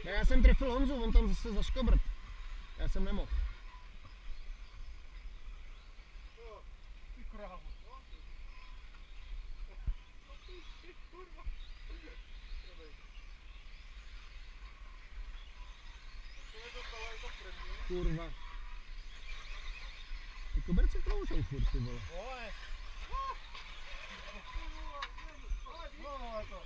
Já jsem trefil Honzu, on tam zase zaškobrt. Já jsem nemohl. Ty krávo. Kurva. Ty koberci kloužou furt, ty vole. Vole. No, to.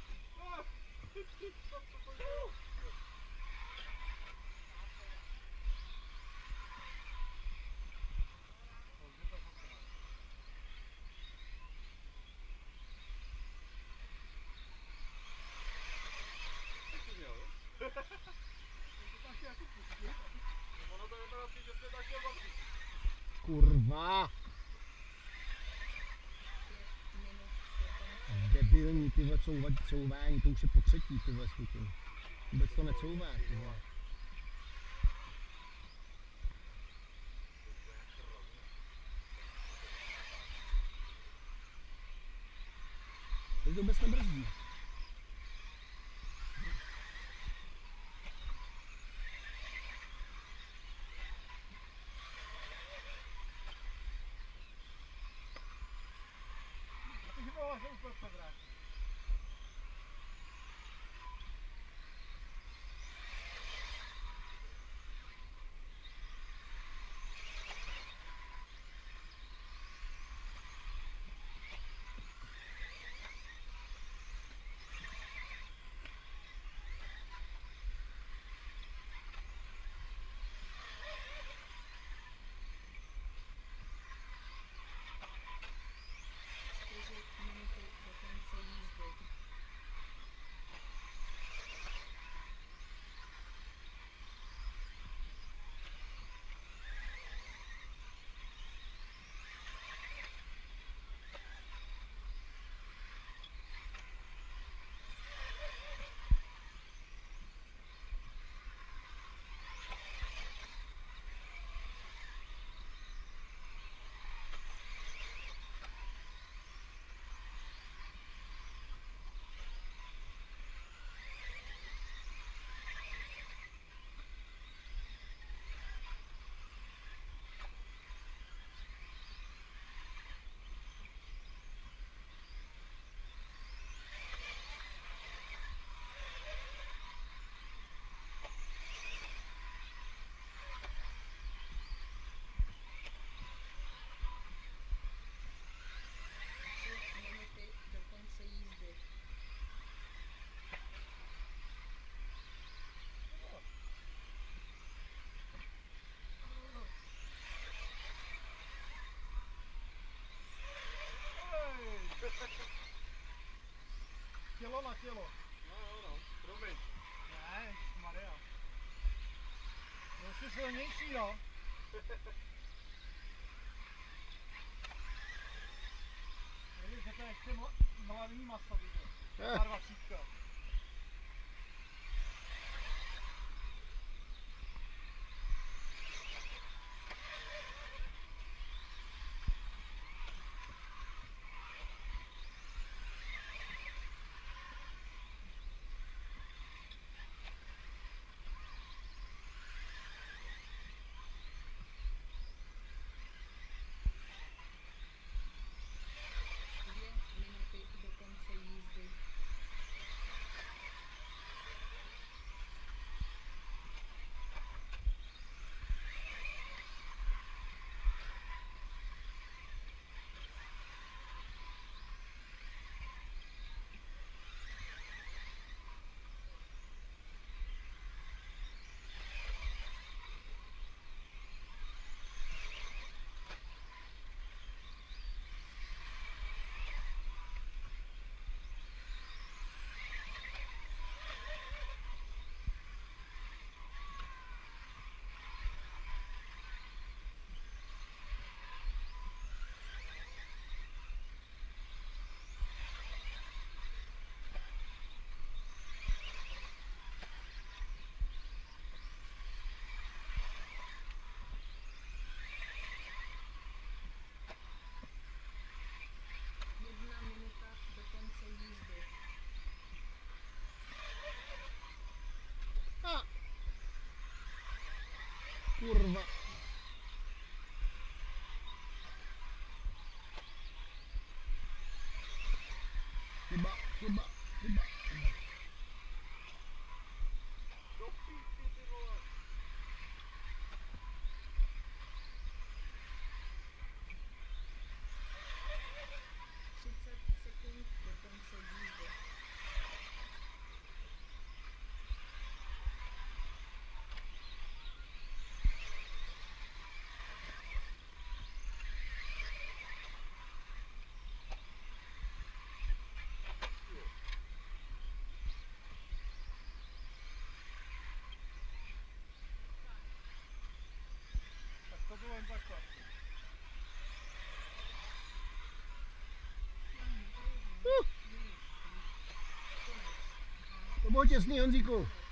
Kurva. Debilní, ty vole, couvání, to už je po třetí, ty vole, slutin. Vůbec to necouvá, ty vole. To vůbec nebrzdí. Ty vole, že úplně převrátí. Tělo na tělo. No, promiň. Ne, Maria. Byl jsi silnější, jo? Vidíš, že to je ještě mladý maso, vidíš. 22. bylo těsný, Honzíku.